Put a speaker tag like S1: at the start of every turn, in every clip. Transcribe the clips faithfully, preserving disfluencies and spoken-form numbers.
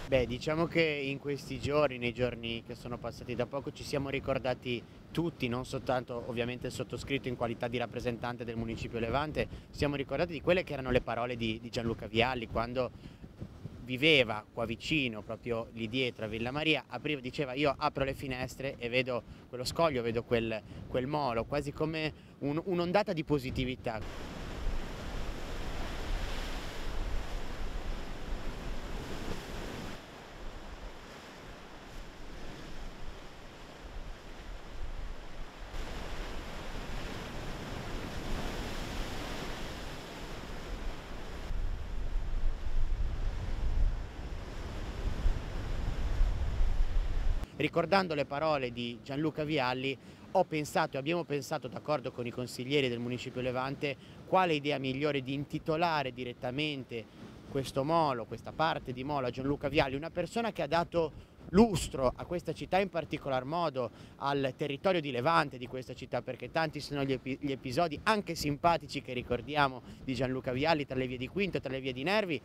S1: Beh, diciamo che in questi giorni, nei giorni che sono passati da poco, ci siamo ricordati tutti, non soltanto ovviamente il sottoscritto in qualità di rappresentante del Municipio Levante, ci siamo ricordati di quelle che erano le parole di, di Gianluca Vialli quando viveva qua vicino, proprio lì dietro a Villa Maria, apriva, diceva io apro le finestre e vedo quello scoglio, vedo quel, quel molo, quasi come un- un'ondata di positività. Ricordando le parole di Gianluca Vialli, ho pensato e abbiamo pensato, d'accordo con i consiglieri del Municipio Levante, quale idea migliore di intitolare direttamente questo molo, questa parte di molo a Gianluca Vialli, una persona che ha dato lustro a questa città, in particolar modo al territorio di Levante di questa città, perché tanti sono gli, epi gli episodi anche simpatici che ricordiamo di Gianluca Vialli tra le vie di Quinto, tra le vie di Nervi.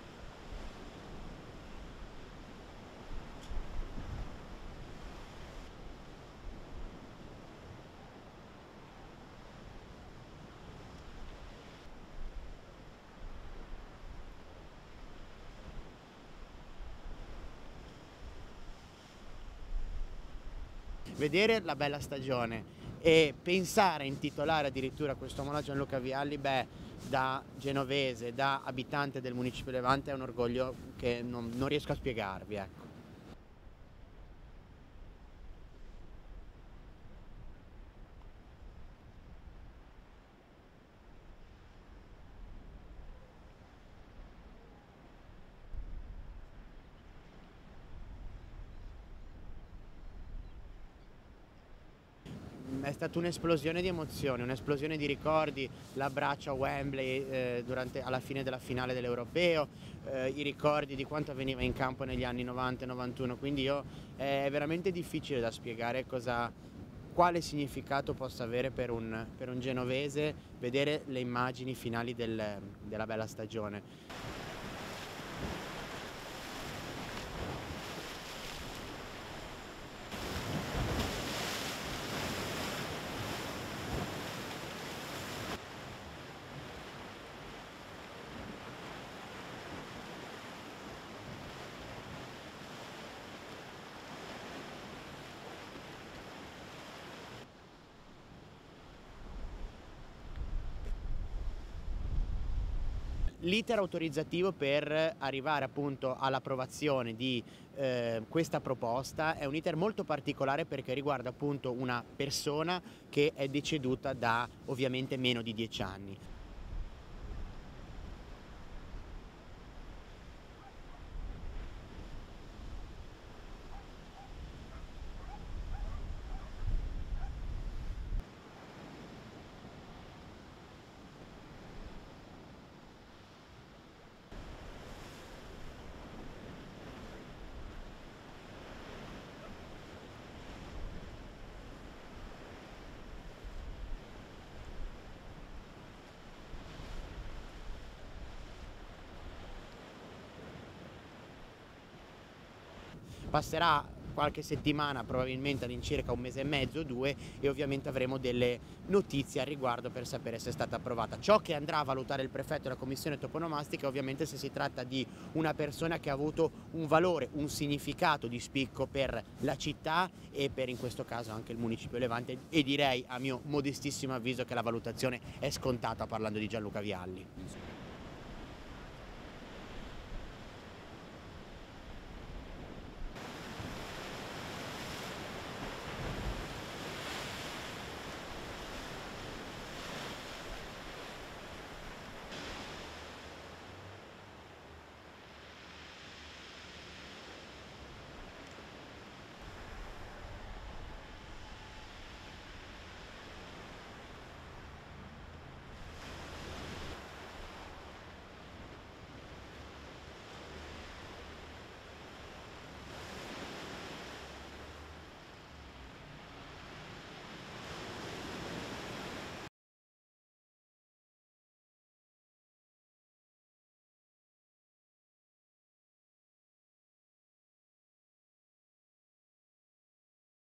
S1: Vedere la bella stagione e pensare a intitolare addirittura questo molo a Gianluca Vialli, beh, da genovese, da abitante del Municipio Levante è un orgoglio che non, non riesco a spiegarvi, ecco. È stata un'esplosione di emozioni, un'esplosione di ricordi, l'abbraccio a Wembley eh, durante, alla fine della finale dell'Europeo, eh, i ricordi di quanto avveniva in campo negli anni novanta e novantuno, quindi io, è veramente difficile da spiegare cosa, quale significato possa avere per un, per un genovese vedere le immagini finali del, della bella stagione. L'iter autorizzativo per arrivare appunto all'approvazione di eh, questa proposta è un iter molto particolare perché riguarda appunto una persona che è deceduta da ovviamente meno di dieci anni. Passerà qualche settimana, probabilmente all'incirca un mese e mezzo, due, e ovviamente avremo delle notizie al riguardo per sapere se è stata approvata. Ciò che andrà a valutare il prefetto e la commissione toponomastica è ovviamente se si tratta di una persona che ha avuto un valore, un significato di spicco per la città e per in questo caso anche il Municipio Levante, e direi a mio modestissimo avviso che la valutazione è scontata parlando di Gianluca Vialli.